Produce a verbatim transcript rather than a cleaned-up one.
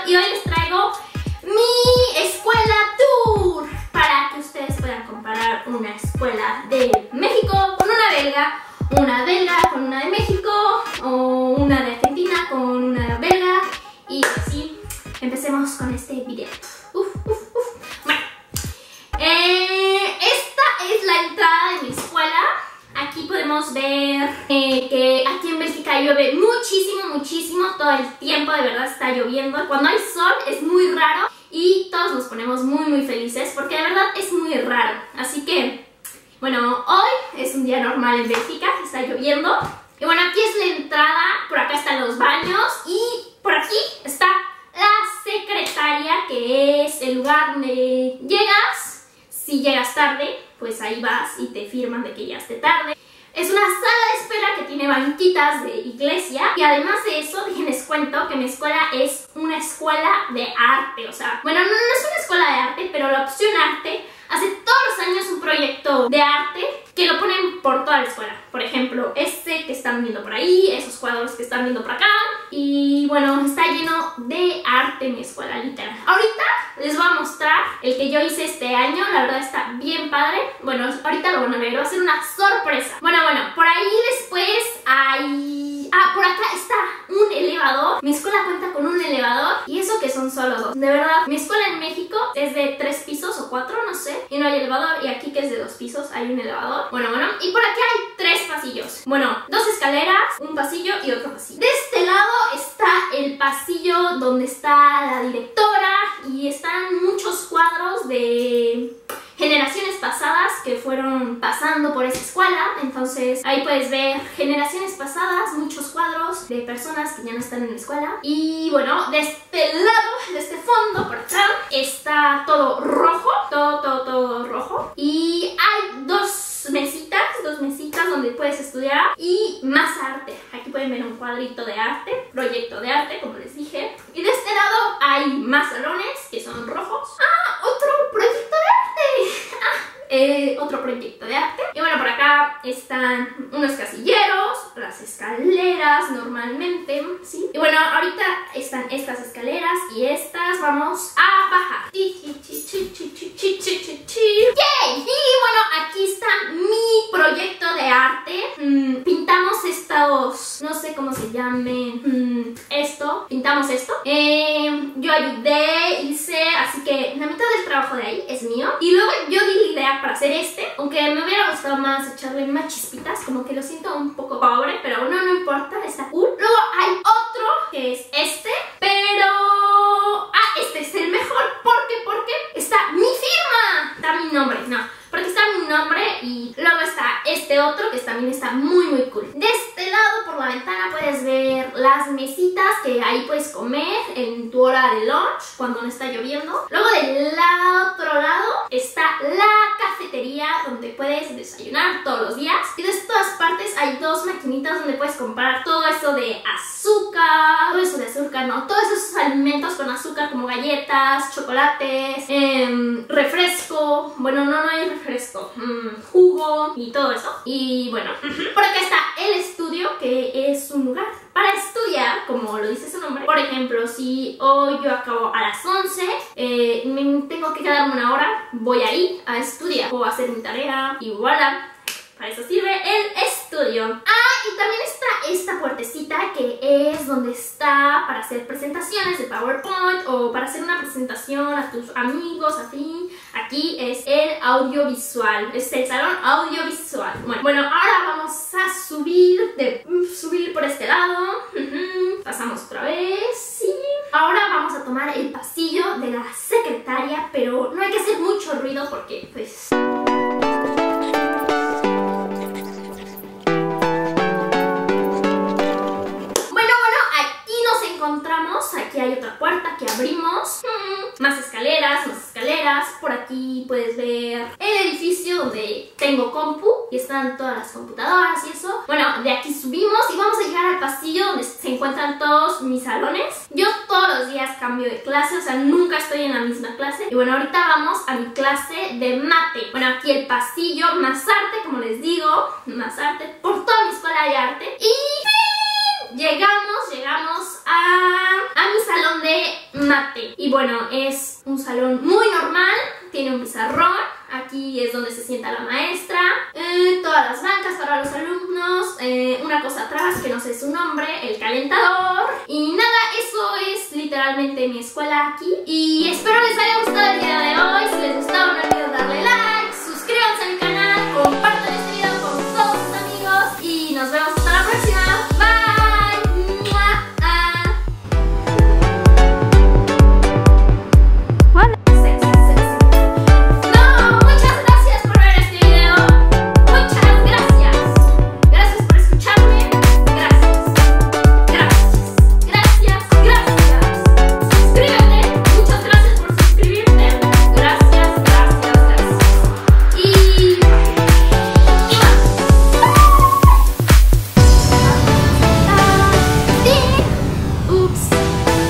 y hoy les traigo mi escuela tour para que ustedes puedan comparar una escuela de México con una belga, una belga con una de México o una de Argentina con una belga y así. Empecemos con este video. Uf, uf, uf. Bueno, eh, esta es la entrada de mi escuela. Aquí podemos ver eh, que aquí en Bélgica llueve muchísimo, muchísimo, todo el tiempo, de verdad está lloviendo. Cuando hay sol es muy raro y todos nos ponemos muy, muy felices porque de verdad es muy raro. Así que, bueno, hoy es un día normal en Bélgica, está lloviendo. Y bueno, aquí es la entrada, por acá están los baños y por aquí está la secretaria, que es el lugar donde llegas. Si llegas tarde, pues ahí vas y te firman de que llegaste tarde. Es una sala de espera que tiene banquitas de iglesia. Y además de eso, déjenles cuento que mi escuela es una escuela de arte. O sea, bueno, no, no es una escuela de arte, pero la opción arte hace todos los años un proyecto de arte que lo ponen por toda la escuela. Por ejemplo, este que están viendo por ahí, esos cuadros que están viendo por acá. Y bueno, está lleno de arte mi escuela, literal. Ahorita les voy a mostrar el que yo hice este año. La verdad está bien padre. Bueno, ahorita lo van a ver, va a ser una sorpresa. Bueno, bueno, por ahí después hay... Ah, por acá está un elevador. Mi escuela cuenta con un elevador y eso que son solo dos. De verdad, mi escuela en México es de tres pisos o cuatro, no sé, y no hay elevador. Y aquí que es de dos pisos hay un elevador. Bueno, bueno, y por aquí hay tres pasillos. Bueno, dos escaleras, un pasillo y otro pasillo. De este lado está el pasillo donde está la directora y están muchos cuadros de generaciones pasadas que fueron pasando por esa escuela. Entonces ahí puedes ver generaciones pasadas, muchos cuadros de personas que ya no están en la escuela. Y bueno, de este lado, de este fondo por acá, está todo rojo, todo, todo, todo rojo. Y hay dos mesitas, dos mesitas donde puedes estudiar y más arte. Aquí pueden ver un cuadrito de arte, proyecto de arte, como les dije. Y de este lado hay más salones que son rojos. ¡Ah! ¡Otro proyecto de arte! ¡Ah! Eh, otro proyecto de arte. Y bueno, por acá están unos casilleros, las escaleras normalmente, ¿sí? Y bueno, ahorita están estas escaleras y estas vamos a bajar. ¡Yay! Y bueno, aquí está mi proyecto de arte. Mm, pintamos estos, no sé cómo se llamen, mm, esto, pintamos esto. Eh, yo ayudé, hice, así que la mitad del trabajo de ahí es mío. Y luego yo di la idea para hacer este, aunque me hubiera gustado más echarle más chispitas, como que lo siento un poco pobre, pero no, no importa, está cool. Luego hay otro que es este, pero... Ah, este es el mejor, ¿por qué? Porque está mi firma, está mi nombre, no, porque está mi nombre y luego está este otro que también está muy muy cool. De este lado por la ventana puedes ver las mesitas que ahí puedes comer en tu hora de lunch cuando no está lloviendo. Luego del otro lado está la cafetería donde puedes desayunar todos los días. Y de todas partes hay dos maquinitas donde puedes comprar todo eso de azúcar, todo eso de azúcar, no, todos esos alimentos con azúcar como galletas, chocolates, eh, refresco, bueno no, no hay refresco, mmm, jugo y todo eso. Y bueno, por acá está el estudio, que es un lugar para estudiar, como lo dice su nombre. Por ejemplo, si hoy yo acabo a las once, eh, me tengo que quedarme una hora, voy ahí a estudiar o a hacer mi tarea y voilà. Para eso sirve el estudio. Ah, y también está esta puertecita que es donde está para hacer presentaciones de PowerPoint o para hacer una presentación a tus amigos, a ti. Aquí es el audiovisual, es el salón audiovisual. Bueno, bueno, ahora vamos a subir, de, subir por este lado. Pasamos otra vez, sí. Ahora vamos a tomar el pasillo de la secretaria, pero no hay que hacer mucho ruido porque pues... Aquí hay otra puerta que abrimos, mm, más escaleras, más escaleras. Por aquí puedes ver el edificio donde tengo compu y están todas las computadoras y eso. Bueno, de aquí subimos y vamos a llegar al pasillo donde se encuentran todos mis salones. Yo todos los días cambio de clase, o sea, nunca estoy en la misma clase. Y bueno, ahorita vamos a mi clase de mate. Bueno, aquí el pasillo, más arte, como les digo, más arte. Por toda mi escuela hay arte. Y llegamos, llegamos a, a mi salón de mate. Y bueno, es un salón muy normal, tiene un pizarrón, aquí es donde se sienta la maestra, eh, todas las bancas para los alumnos, eh, una cosa atrás que no sé su nombre, el calentador. Y nada, eso es literalmente mi escuela aquí. Y espero les haya gustado el video de hoy. Si les gustó, no olviden darle like.